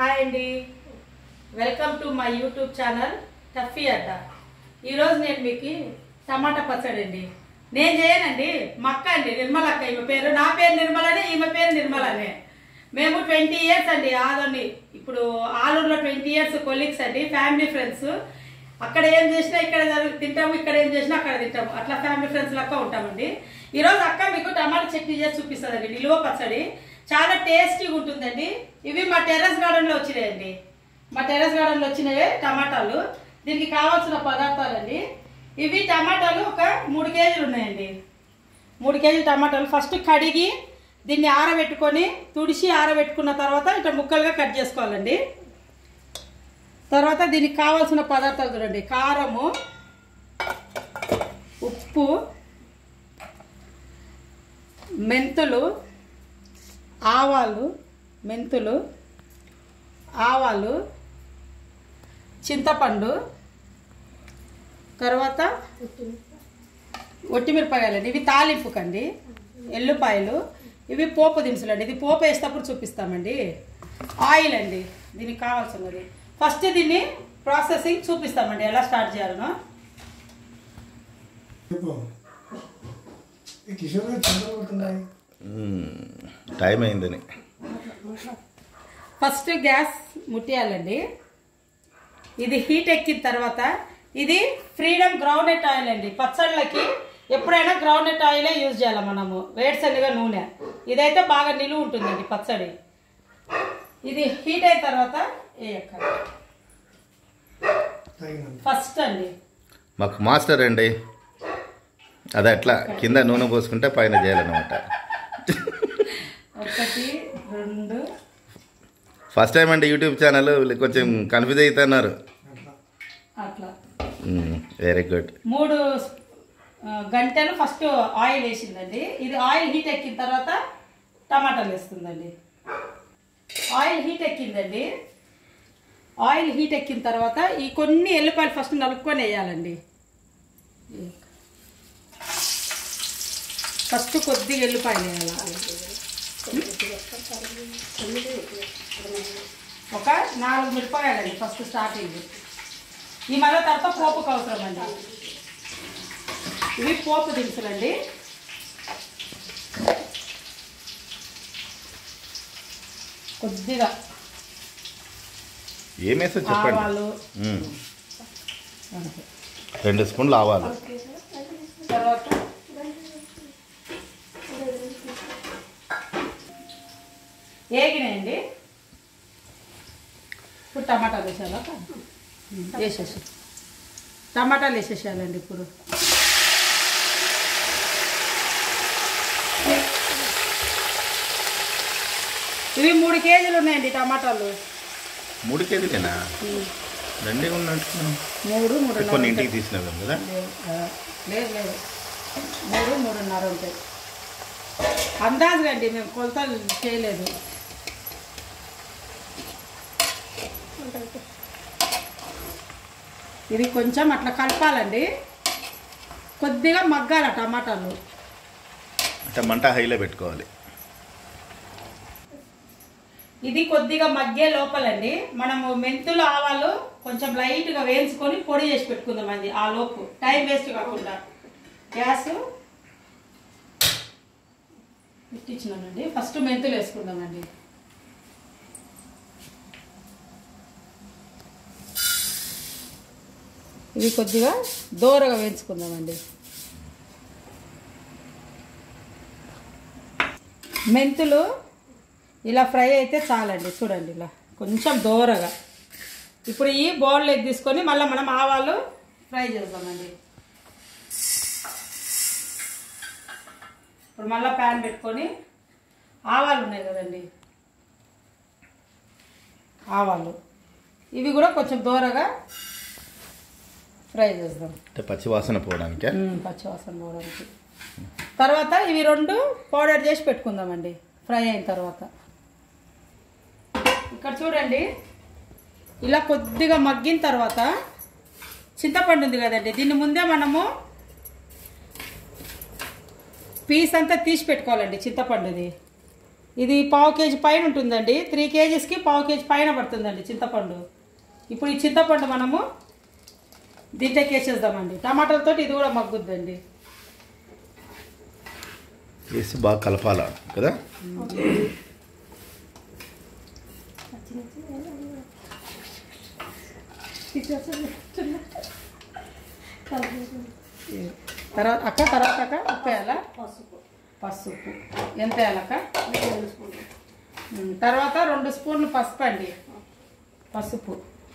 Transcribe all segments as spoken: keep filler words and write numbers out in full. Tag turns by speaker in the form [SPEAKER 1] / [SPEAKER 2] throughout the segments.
[SPEAKER 1] Hi అండి, welcome to my YouTube channel Taffy Adda. ఈరోజు నేను మీకు టమాటా పచ్చడి అండి నేను చేయనండి, మా అక్క అండి నిర్మల అక్క. ఈమె పేరు, నా పేరు నిర్మలనే, ఈమె పేరు నిర్మలనే. మేము ట్వంటీ ఇయర్స్ అండి ఆదోని, ఇప్పుడు ఆలూరులో ట్వంటీ ఇయర్స్ కొలీగ్స్ అండి, ఫ్యామిలీ ఫ్రెండ్స్. అక్కడ ఏం చేసినా ఇక్కడ తింటాము, ఇక్కడ ఏం చేసినా అక్కడ తింటాము, అట్లా ఫ్యామిలీ ఫ్రెండ్స్ లెక్క ఉంటామండి. ఈరోజు అక్క మీకు టమాటా చట్నీ చేసి చూపిస్తుందండి, నిలువ పచ్చడి. చాలా టేస్టీగా ఉంటుందండి. ఇవి మా టెర్రస్ గార్డెన్లో వచ్చినాయండి, మా టెర్రస్ గార్డెన్లో వచ్చినాయి టమాటాలు. దీనికి కావాల్సిన పదార్థాలు అండి, ఇవి టమాటాలు ఒక మూడు కేజీలు ఉన్నాయండి. మూడు కేజీలు టమాటాలు ఫస్ట్ కడిగి దీన్ని ఆరబెట్టుకొని తుడిచి ఆరబెట్టుకున్న తర్వాత ఇట్లా ముక్కలుగా కట్ చేసుకోవాలండి. తర్వాత దీనికి కావాల్సిన పదార్థాలు చూడండి, కారము, ఉప్పు, మెంతులు, ఆవాలు, మెంతులు, ఆవాలు, చింతపండు, తర్వాత ఒట్టిమిరపకాయలండి, ఇవి తాలింపుకండి, ఎల్లుపాయలు, ఇవి పోపు దినుసులు అండి. ఇది పోపు వేసేటప్పుడు చూపిస్తామండి. ఆయిల్ అండి దీనికి కావాల్సినది. ఫస్ట్ దీన్ని ప్రాసెసింగ్ చూపిస్తామండి, ఎలా స్టార్ట్ చేయాలనో.
[SPEAKER 2] టైం అయిందని
[SPEAKER 1] ఫస్ట్ గ్యాస్ ముట్టియాలండి. ఇది హీట్ ఎక్కిన తర్వాత, ఇది ఫ్రీడమ్ గ్రౌండ్నట్ ఆయిల్ అండి. పచ్చళ్ళకి ఎప్పుడైనా గ్రౌండ్నట్ ఆయిలే యూజ్ చేయాలి మనము, వేడిసల్లిగా నూనె. ఇదైతే బాగా నిలువ ఉంటుందండి పచ్చడి. ఇది హీట్ అయిన తర్వాత ఫస్ట్ అండి
[SPEAKER 2] మాకు మాస్టర్ అండి, అది అట్లా కింద నూనె పోసుకుంటే పైన చేయాలన్నమాట.
[SPEAKER 1] ఒకటి రెండు
[SPEAKER 2] ఫస్ట్ టైం అండి యూట్యూబ్ ఛానల్, కొంచెం కన్ఫ్యూజ్ అవుతున్నారు.
[SPEAKER 1] అట్లా
[SPEAKER 2] వెరీ గుడ్.
[SPEAKER 1] మూడు గంటలు ఫస్ట్ ఆయిల్ వేసిందండి. ఇది ఆయిల్ హీట్ ఎక్కిన తర్వాత టమాటాలు వేస్తుందండి. ఆయిల్ హీట్ ఎక్కిందండి. ఆయిల్ హీట్ ఎక్కిన తర్వాత ఈ కొన్ని ఎల్లిపాయలు ఫస్ట్ నలుపుకొని వేయాలండి. ఫస్ట్ కొద్దిగా ఎల్లిపాయలు వేయాలి, ఒక నాలుగు మిరపకాయలండి ఫస్ట్ స్టార్టింగ్. ఈ మళ్ళీ తర్వాత పోపుకు అవసరం అండి. ఇవి పోపు దినుసులండి. కొద్దిగా
[SPEAKER 2] ఏమేసో చెప్పండి.
[SPEAKER 1] ఆవాలు,
[SPEAKER 2] రెండు స్పూన్లు ఆవాలు,
[SPEAKER 1] తర్వాత ఏగినాయండి. ఇప్పుడు టమాటాలు వేసేయాలా, వేసేసి టమాటాలు వేసేసేయాలండి. ఇప్పుడు ఇవి మూడు కేజీలు ఉన్నాయండి టమాటాలు.
[SPEAKER 2] మూడు కేజీలేనా? రెండే ఉన్నట్టు.
[SPEAKER 1] మూడు మూడు
[SPEAKER 2] కొన్ని ఇంటికి తీసినాం కదా.
[SPEAKER 1] లేదు లేదు, మూడు మూడున్నర ఉంటాయి అందాజుగా అండి, మేము కొలతలు చేయలేదు. ఇది కొంచెం అట్లా కలపాలండి, కొద్దిగా మగ్గాల టమాటాలు.
[SPEAKER 2] అంటే మంట హైలో పెట్టుకోవాలి.
[SPEAKER 1] ఇది కొద్దిగా మగ్గే లోపలండి మనము మెంతులు, ఆవాలు కొంచెం లైట్గా వేయించుకొని పొడి చేసి పెట్టుకుందామండి. ఆ లోపు టైం వేస్ట్ కాకుండా గ్యాస్ పెట్టించినానండి. ఫస్ట్ మెంతులు వేసుకుందామండి. ఇవి కొద్దిగా దూరగా వేయించుకుందామండి. మెంతులు ఇలా ఫ్రై అయితే చాలండి, చూడండి ఇలా కొంచెం దూరగా. ఇప్పుడు ఈ బౌల్లోకి తీసుకొని మళ్ళీ మనం ఆవాలు ఫ్రై చేద్దామండి. ఇప్పుడు మళ్ళీ ప్యాన్ పెట్టుకొని ఆవాలు ఉన్నాయి కదండి, ఆవాలు ఇవి కూడా కొంచెం దూరగా ఫ్రై చేద్దాం,
[SPEAKER 2] అంటే పచ్చి వాసన పోవడానికి.
[SPEAKER 1] పచ్చి వాసన పోవడానికి. తర్వాత ఇవి రెండు పౌడర్ చేసి పెట్టుకుందామండి ఫ్రై అయిన తర్వాత. ఇక్కడ చూడండి, ఇలా కొద్దిగా మగ్గిన తర్వాత చింతపండు ఉంది కదండి, దీన్ని ముందే మనము పీస్ అంతా తీసి పెట్టుకోవాలండి చింతపండుది. ఇది పావు కేజీ పైన ఉంటుందండి. త్రీ కేజీస్కి పావు కేజీ పైన పడుతుందండి చింతపండు. ఇప్పుడు ఈ చింతపండు మనము దీంట్లోకి వేసేద్దామండి. టమాటాలతో ఇది కూడా మగ్గుద్దండి.
[SPEAKER 2] వేసి బాగా కలపాల కదా.
[SPEAKER 1] తర్వాత అక్క తర్వాత అక్క ఉప్పు వేయాలా? పసుపు పసుపు ఎంత వేయాలక్క? తర్వాత రెండు స్పూన్లు పసుపు అండి. పసుపు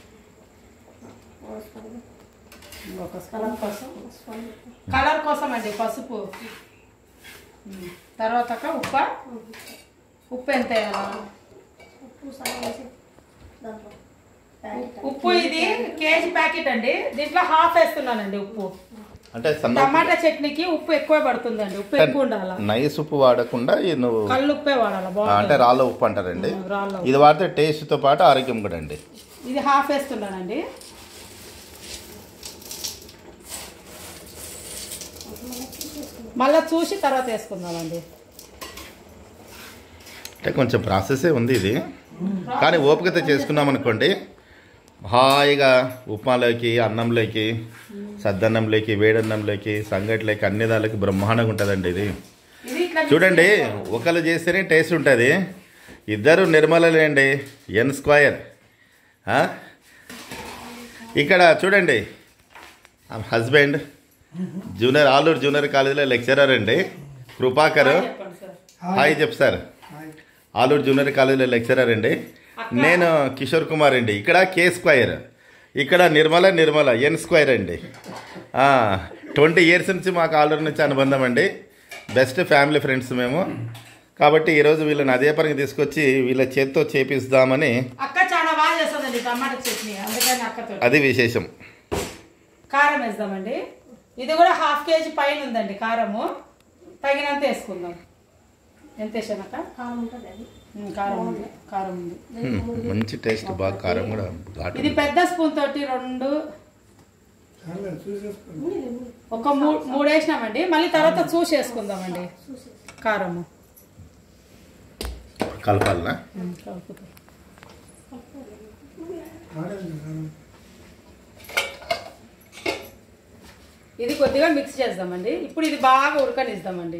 [SPEAKER 1] ఒక స్పూన్ పసుపు కలర్ కోసం అండి పసుపు. తర్వాత అక్క ఉప్పు ఉప్పు ఎంత వేయాలా? ఉప్పు ఇది కేజీ ప్యాకెట్ అండి. దీంట్లో హాఫ్ వేస్తున్నానండి ఉప్పు.
[SPEAKER 2] అంటే
[SPEAKER 1] టమాటా చట్నీకి ఉప్పు ఎక్కువ పడుతుందండి. ఉప్పు ఎక్కువ ఉండాలి.
[SPEAKER 2] నైస్ ఉప్పు వాడకుండా నువ్వు
[SPEAKER 1] కళ్ళు ఉప్పే వాడాలి.
[SPEAKER 2] అంటే రాళ్ళ ఉప్పు అంటారండి. ఇది వాడితే టేస్ట్ తో పాటు ఆరోగ్యం కూడా అండి.
[SPEAKER 1] ఇది హాఫ్ వేస్తున్నానండి. మళ్ళీ చూసి తర్వాత వేసుకుందామండి.
[SPEAKER 2] అంటే కొంచెం ప్రాసెసే ఉంది ఇది, కానీ ఓపికతో చేసుకున్నాం అనుకోండి హాయిగా ఉప్మాలోకి, అన్నంలోకి, సద్దన్నంలోకి, వేడన్నంలోకి, సంగటిలోకి, అన్ని దానికి బ్రహ్మాండంగా ఉంటుందండి ఇది. చూడండి ఒకళ్ళు చేస్తేనే టేస్ట్ ఉంటుంది. ఇద్దరు నిర్మలలేండి, ఎన్ స్క్వైర్. ఇక్కడ చూడండి హస్బెండ్ జూనియర్ ఆలూరు జూనియర్ కాలేజీలో లెక్చరర్ అండి కృపాకర్. హాయ్ చెప్పు సార్. ఆలూరు జూనియర్ కాలేజీలో లెక్చరర్ అండి. నేను కిషోర్ కుమార్ అండి. ఇక్కడ కే స్క్వైర్, ఇక్కడ నిర్మల నిర్మల ఎన్ స్క్వైర్ అండి. ట్వంటీ ఇయర్స్ నుంచి మాకు ఆలూరు నుంచి అనుబంధం అండి. బెస్ట్ ఫ్యామిలీ ఫ్రెండ్స్ మేము. కాబట్టి ఈరోజు వీళ్ళని అదే పనికి తీసుకొచ్చి వీళ్ళ చేతితో చేపిస్తామని.
[SPEAKER 1] అక్క చాలా బాగా చేస్తుందండి టమాటా చట్నీ, అందుకని అక్కతో.
[SPEAKER 2] అది విశేషం.
[SPEAKER 1] కారం వేద్దామండి. ఇది కూడా హాఫ్ కేజీ పైన ఉందండి కారము. తగినంత వేసుకుందాం. ఎంత వేసానక్క? కారం ఉంటుంది. కారం ఉంది, కారం ఉంది.
[SPEAKER 2] మంచి టేస్ట్, బాగా కారం కూడా.
[SPEAKER 1] ఇది పెద్ద స్పూన్ తోటి రెండు ఒక మూడు మూడు వేసినామండి. మళ్ళీ తర్వాత చూసి వేసుకుందామండి కారము.
[SPEAKER 2] కలపాలనా?
[SPEAKER 1] కలుపుతాం. ఇది కొద్దిగా మిక్స్ చేద్దామండి. ఇప్పుడు ఇది బాగా ఉడకనిద్దామండి.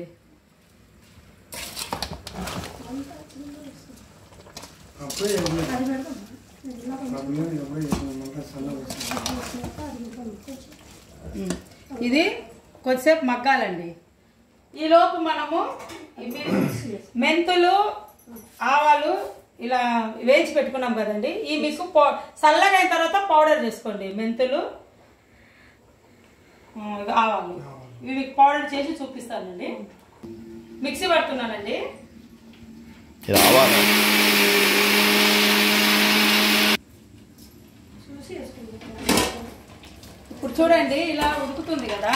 [SPEAKER 1] ఇది కొద్దిసేపు మగ్గాలండి. ఈలోపు మనము మెంతులు, ఆవాలు ఇలా వేయించి పెట్టుకున్నాం కదండి. ఈ మీకు చల్లగా అయిన తర్వాత పౌడర్ చేసుకోండి. మెంతులు, ఆవాలు ఇవి పౌడర్ చేసి చూపిస్తానండి. మిక్సీ పడుతున్నానండి. ఇప్పుడు చూడండి ఇలా ఉడుకుతుంది కదా.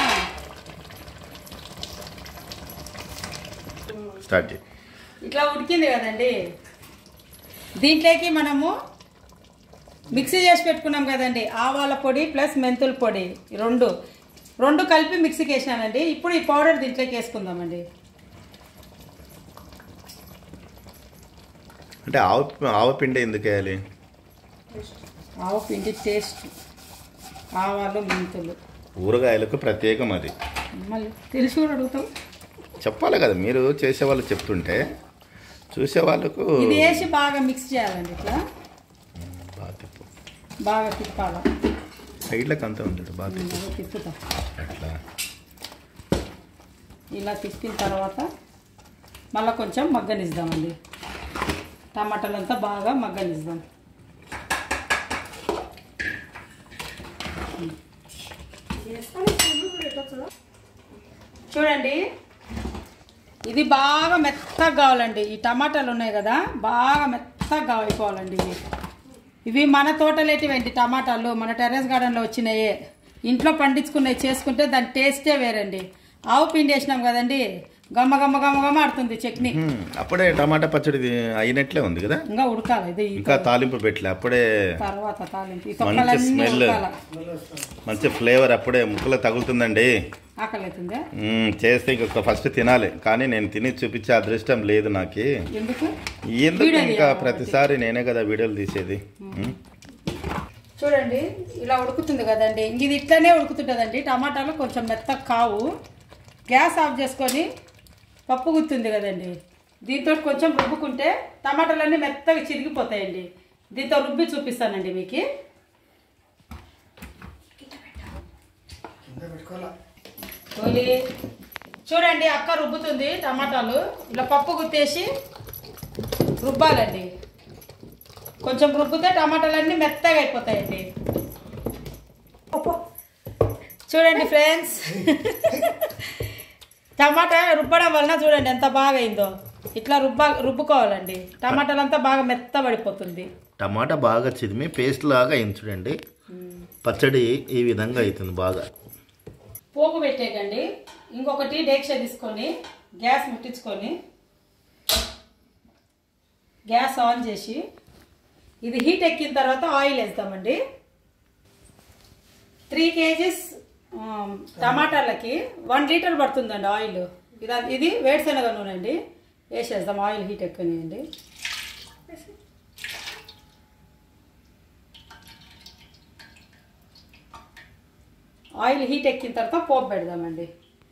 [SPEAKER 2] స్టార్ట్.
[SPEAKER 1] ఇట్లా ఉడికింది కదండి. దీంట్లోకి మనము మిక్సీ చేసి పెట్టుకున్నాం కదండి. ఆవాల పొడి ప్లస్ మెంతుల పొడి రెండు రెండు కలిపి మిక్సీకి వేసినానండి. ఇప్పుడు ఈ పౌడర్ దీంట్లోకి వేసుకుందామండి.
[SPEAKER 2] అంటే ఆవు ఆవు పిండి ఎందుకు వేయాలి?
[SPEAKER 1] ఆవు పిండి టేస్ట్, ఆవాలు, మెంతులు,
[SPEAKER 2] ఊరగాయలకు ప్రత్యేకం అది.
[SPEAKER 1] మళ్ళీ తెలిసి కూడా అడుగుతాం.
[SPEAKER 2] చెప్పాలి కదా, మీరు చేసేవాళ్ళు చెప్తుంటే చూసే వాళ్ళకు.
[SPEAKER 1] ఇది వేసి బాగా మిక్స్ చేయాలండి. ఇట్లా
[SPEAKER 2] బాగా తిప్పు,
[SPEAKER 1] బాగా తిప్పాలా.
[SPEAKER 2] సైడ్లకు అంతా ఉంటుంది బాగా
[SPEAKER 1] తిప్పుతాం.
[SPEAKER 2] అట్లా
[SPEAKER 1] ఇలా తిప్పిన తర్వాత మళ్ళీ కొంచెం మగ్గనిద్దామండి. టమాటాలంతా బాగా మగ్గనిద్దాం. చూడండి ఇది బాగా మెత్తగా కావాలండి. ఈ టమాటాలు ఉన్నాయి కదా, బాగా మెత్తగా అయిపోవాలండి. ఇవి ఇవి మన తోటలేటివండి టమాటాలు, మన టెర్రస్ గార్డెన్లో వచ్చినాయే. ఇంట్లో పండించుకున్నవి చేసుకుంటే దాని టేస్టే వేరండి. ఆవు పిండి వేసినాం కదండి, గమ్మ గమ్మ గమ్మ గమ్మ ఆడుతుంది చట్నీ.
[SPEAKER 2] అప్పుడే టమాటా పచ్చడి అయినట్లే ఉంది కదా,
[SPEAKER 1] ఇంకా ఉడకాలి. ఇది
[SPEAKER 2] ఇంకా తాలింపు పెట్టలే, అప్పుడే
[SPEAKER 1] తర్వాత తాలింపు.
[SPEAKER 2] మంచి స్మెల్, మంచి ఫ్లేవర్ అప్పుడే ముక్కలు తగులుతుందండి.
[SPEAKER 1] ఆకలి అవుతుందా?
[SPEAKER 2] చేస్తే ఇంకా ఫస్ట్ తినాలి, కానీ నేను తిని చూపించే అదృష్టం లేదు నాకు.
[SPEAKER 1] ఎందుకు
[SPEAKER 2] ఎందుకు ఇంకా ప్రతిసారి నేనే కదా వీడియోలు తీసేది.
[SPEAKER 1] చూడండి ఇలా ఉడుకుతుంది కదండి, ఇది ఇట్లానే ఉడుకుతుంటుందండి. టమాటాలు కొంచెం మెత్తగా కావు. గ్యాస్ ఆఫ్ చేసుకొని పప్పు గుర్తుంది కదండి, దీంతో కొంచెం రుబ్బుకుంటే టమాటాలన్నీ మెత్తగా చిరిగిపోతాయండి. దీంతో రుబ్బి చూపిస్తానండి మీకు. చూడండి అక్క రుబ్బుతుంది టమాటాలు. ఇలా పప్పు గుత్తేసి రుబ్బాలండి. కొంచెం రుబ్బితే టమాటాలన్నీ మెత్తగా అయిపోతాయండి. చూడండి ఫ్రెండ్స్, టమాటా రుబ్బడం వలన చూడండి ఎంత బాగా అయిందో. ఇట్లా రుబ్బ రుబ్బుకోవాలండి, టమాటాలు అంతా బాగా మెత్త పడిపోతుంది.
[SPEAKER 2] టమాటా బాగా చిదిమి పేస్ట్ లాగా అయింది చూడండి. పచ్చడి ఈ విధంగా అవుతుంది బాగా.
[SPEAKER 1] పోపు పెట్టేకండి. ఇంకొకటి డేక్ష తీసుకొని గ్యాస్ ముట్టించుకొని గ్యాస్ ఆన్ చేసి ఇది హీట్ ఎక్కిన తర్వాత ఆయిల్ వేస్తామండి. త్రీ కేజీస్ టమాటాలకి వన్ లీటర్ పడుతుందండి ఆయిల్. ఇది ఇది వేడిశనగ నూనె అండి, వేసేద్దాం. ఆయిల్ హీట్ ఎక్కనియండి. ఆయిల్ హీట్ ఎక్కిన తర్వాత పోపు పెడదామండి.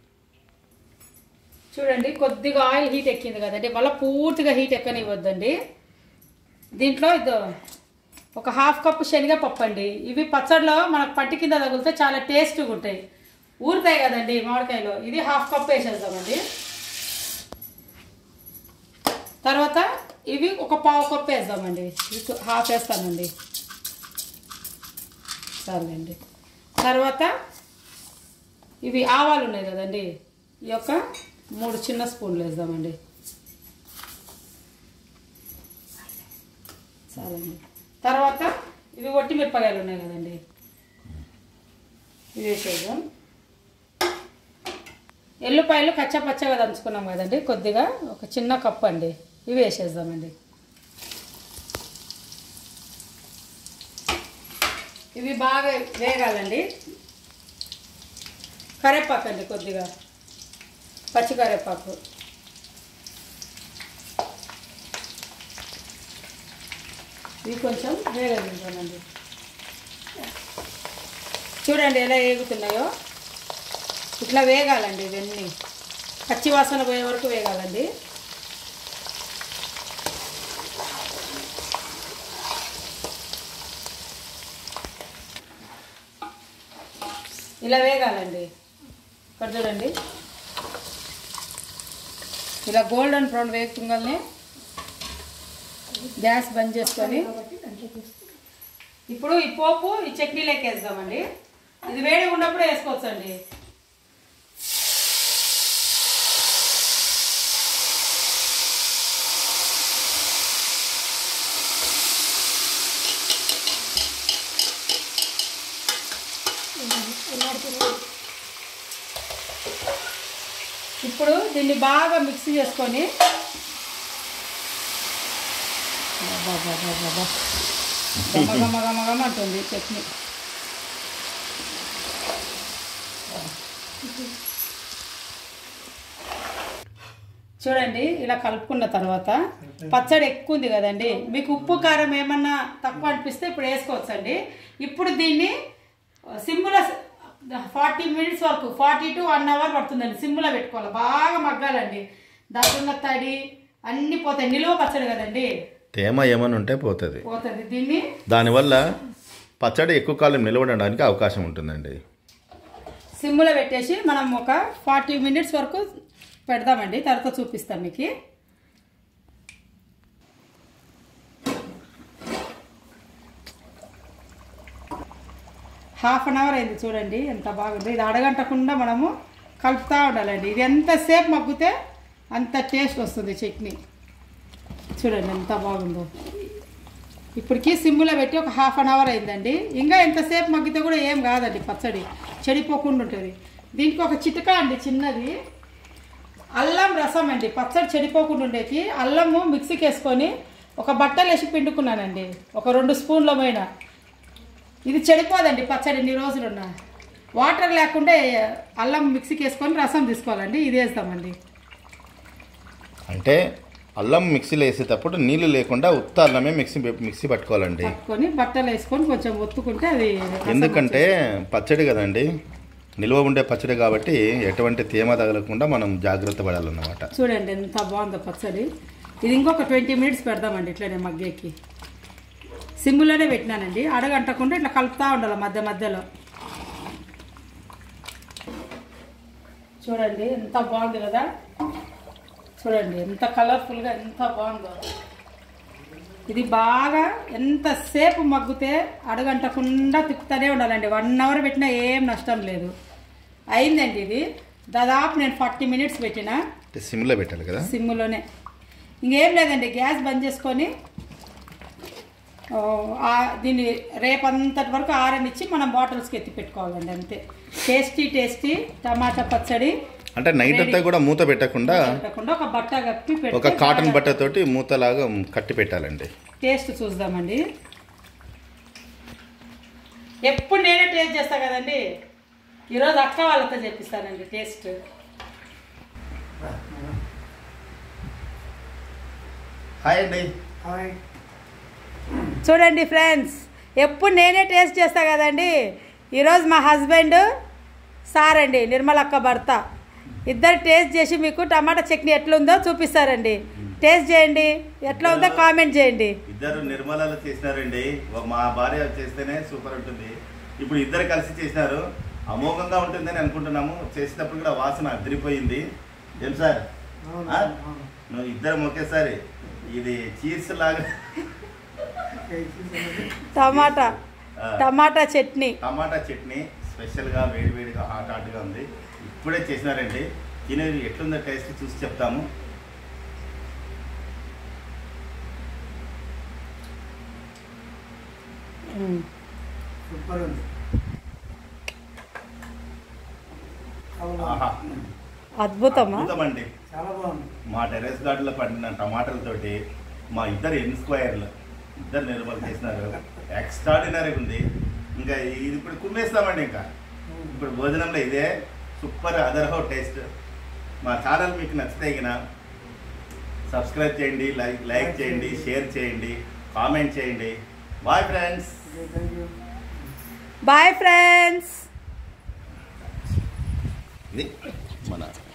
[SPEAKER 1] చూడండి కొద్దిగా ఆయిల్ హీట్ ఎక్కింది కదండి, మళ్ళీ పూర్తిగా హీట్ ఎక్కనివ్వద్దండి. దీంట్లో ఇది ఒక హాఫ్ కప్పు శనగపప్పు అండి. ఇవి పచ్చడిలో మనకు పట్టి కింద తగిలితే చాలా టేస్ట్గా ఉంటాయి, ఊరుతాయి కదండి మామిడికాయలు. ఇది హాఫ్ కప్పు వేసేద్దామండి. తర్వాత ఇవి ఒక పావు కప్పు వేద్దామండి. హాఫ్ వేస్తానండి, సరేండి. తర్వాత ఇవి ఆవాలు ఉన్నాయి కదండి, ఈ యొక్క మూడు చిన్న స్పూన్లు వేద్దామండి. సరేండి. తర్వాత ఇవి ఒట్టి మిరపకాయలు ఉన్నాయి కదండి, ఇవి వేసేద్దాం. ఎల్లుపాయలు కచ్చా పచ్చగా దంచుకున్నాం కదండి, కొద్దిగా ఒక చిన్న కప్పు అండి, ఇవి వేసేద్దామండి. ఇవి బాగా వేగాలండి. కరివేపాకు అండి, కొద్దిగా పచ్చి కరివేపాకు. ఇవి కొంచెం వేగనిద్దామండి. చూడండి ఎలా వేగుతున్నాయో, ఇట్లా వేగాలండి. ఇవన్నీ పచ్చి వాసన పోయే వరకు వేగాలండి. ఇలా వేగాలండి. ఇక్కడ చూడండి ఇలా గోల్డెన్ బ్రౌన్ వేగుతుంగానే గ్యాస్ బంద్ చేసుకొని ఇప్పుడు ఈ పోపు ఈ చట్నీలోకి వేద్దామండి. ఇది వేడిగా ఉన్నప్పుడు వేసుకోవచ్చండి. ఇప్పుడు దీన్ని బాగా మిక్స్ చేసుకొని గమ గమ గమ గమ అంటుంది చట్నీ. చూడండి ఇలా కలుపుకున్న తర్వాత పచ్చడి ఎక్కువ ఉంది కదండి, మీకు ఉప్పు కారం ఏమన్నా తక్కువ అనిపిస్తే ఇప్పుడు వేసుకోవచ్చండి. ఇప్పుడు దీన్ని సిమ్లో ఫార్టీ మినిట్స్ వరకు ఫార్టీ టు వన్ అవర్ పడుతుందండి. సిమ్లో పెట్టుకోవాలి, బాగా మగ్గాలండి. దాంట్లో ఉన్న తడి అన్నీ పోతాయి, నిలువ పచ్చడి కదండి,
[SPEAKER 2] తేమ ఏమైనా ఉంటే పోతుంది
[SPEAKER 1] పోతుంది. దీన్ని
[SPEAKER 2] దానివల్ల పచ్చడి ఎక్కువ కాలం నిలవడానికి అవకాశం ఉంటుందండి.
[SPEAKER 1] సిమ్లో పెట్టేసి మనం ఒక ఫార్టీ మినిట్స్ వరకు పెడదామండి, తర్వాత చూపిస్తాం మీకు. హాఫ్ అన్ అవర్ అయింది చూడండి ఎంత బాగుంది. ఇది అడగంటకుండా మనము కలుపుతూ ఉండాలండి. ఇది ఎంతసేపు మగ్గితే అంత టేస్ట్ వస్తుంది చట్నీ. చూడండి ఎంత బాగుందో. ఇప్పటికీ సిమ్లో పెట్టి ఒక హాఫ్ అన్ అవర్ అయిందండి. ఇంకా ఎంతసేపు మగ్గితే కూడా ఏం కాదండి, పచ్చడి చెడిపోకుండా ఉంటుంది. దీనికి ఒక చిటికా అండి చిన్నది, అల్లం రసం అండి, పచ్చడి చెడిపోకుండా ఉండేకి అల్లము మిక్సీకి వేసుకొని ఒక బట్టలు వేసి పిండుకున్నానండి, ఒక రెండు స్పూన్ల పైన. ఇది చెడిపోదండి పచ్చడి ఎన్ని రోజులున్నా. వాటర్ లేకుండా అల్లం మిక్సీకి వేసుకొని రసం తీసుకోవాలండి. ఇది వేస్తామండి.
[SPEAKER 2] అంటే అల్లం మిక్సీలో వేసేటప్పుడు నీళ్ళు లేకుండా ఉత్త అల్లమే మిక్సీ మిక్సీ పట్టుకోవాలండి.
[SPEAKER 1] పట్టుకొని బట్టలు వేసుకొని కొంచెం ఒత్తుకుంటే అది.
[SPEAKER 2] ఎందుకంటే పచ్చడి కదండి, నిల్వ ఉండే పచ్చడి కాబట్టి ఎటువంటి తేమ తగలకుండా మనం జాగ్రత్త పడాలన్నమాట.
[SPEAKER 1] చూడండి ఎంత బాగుందో పచ్చడి. ఇది ఇంకొక ట్వంటీ మినిట్స్ పెడదామండి ఇట్లనే మగ్గేకి. సిమ్లోనే పెట్టినానండి, అడగంటకుండా ఇట్లా కలుపుతూ ఉండాలి మధ్య మధ్యలో. చూడండి ఎంత బాగుంది కదా, చూడండి ఎంత కలర్ఫుల్గా ఎంత బాగుందో. ఇది బాగా ఎంతసేపు మగ్గితే అడగంటకుండా తిప్పుతూనే ఉండాలండి. వన్ అవర్ పెట్టినా ఏం నష్టం లేదు. అయిందండి ఇది దాదాపు నేను ఫార్టీ మినిట్స్ పెట్టిన.
[SPEAKER 2] సిమ్లో పెట్టాలి కదా,
[SPEAKER 1] సిమ్లోనే. ఇంకేం లేదండి, గ్యాస్ బంద్ చేసుకొని దీన్ని రేపంతటి వరకు ఆరనిచ్చి మనం బాటిల్స్కి ఎత్తి పెట్టుకోవాలండి, అంతే. టేస్టీ టేస్టీ టమాటా పచ్చడి.
[SPEAKER 2] అంటే నైట్ అంతా కూడా మూత పెట్టకుండా
[SPEAKER 1] ఒక బట్ట కప్పి
[SPEAKER 2] ఒక కాటన్ బట్టతోటి మూతలాగా కట్టి పెట్టాలండి.
[SPEAKER 1] టేస్ట్ చూద్దామండి. ఎప్పుడు నేనే టేస్ట్ చేస్తా కదండి, ఈరోజు అక్క వాళ్ళతో చెప్పిస్తానండి టేస్ట్.
[SPEAKER 2] హాయ్ అండి.
[SPEAKER 3] హాయ్.
[SPEAKER 1] చూడండి ఫ్రెండ్స్, ఎప్పుడు నేనే టేస్ట్ చేస్తా కదండి, ఈరోజు మా హస్బెండ్ సార్ అండి, నిర్మలక్క భర్త, ఇద్దరు టేస్ట్ చేసి మీకు టమాటా చట్నీ ఎట్లుందో చూపిస్తారండి. టేస్ట్ చేయండి, ఎట్లా ఉందో కామెంట్ చేయండి.
[SPEAKER 2] ఇద్దరు నిర్మలలో చేసినారండి, మా భార్య చేస్తేనే సూపర్ ఉంటుంది. ఇప్పుడు ఇద్దరు కలిసి చేసినారు, అమోఘంగా ఉంటుందని అనుకుంటున్నాము. చేసేటప్పుడు కూడా వాసన అదిరిపోయింది. ఏం సార్, నువ్వు ఇద్దరం ఒకేసారి ఇది చీజ్ లాగా
[SPEAKER 1] టమాటా టమాటా చట్నీ
[SPEAKER 2] టమాటా చట్నీ స్పెషల్గా వేడి వేడిగా హాట్ హాట్గా ఉంది. ఇప్పుడే చేసినారండి, తినేది ఎట్లుందో టేస్ట్ చూసి చెప్తాము.
[SPEAKER 3] సూపర్ ఉంది.
[SPEAKER 2] ఆహా,
[SPEAKER 1] అద్భుతమా,
[SPEAKER 2] అద్భుతమండి.
[SPEAKER 3] చాలా బాగుంది.
[SPEAKER 2] మా టెరెస్ గార్డెన్లో పండిన టమాటాలతోటి మా ఇద్దరు ఇన్స్క్వైర్లు ఇద్దరు నిర్మల్ చేసినారు, ఎక్స్ట్రాడినరీ ఉంది. ఇంకా ఇది ఇప్పుడు కుమ్మేస్తామండి. ఇంకా ఇప్పుడు భోజనంలో ఇదే సూపర్ అదర్హో టేస్ట్. మా ఛానల్ మీకు నచ్చితే గిన సబ్స్క్రైబ్ చేయండి, లైక్ లైక్ చేయండి, షేర్ చేయండి, కామెంట్ చేయండి. Bye friends.
[SPEAKER 1] Bye friends.
[SPEAKER 2] ఇది మన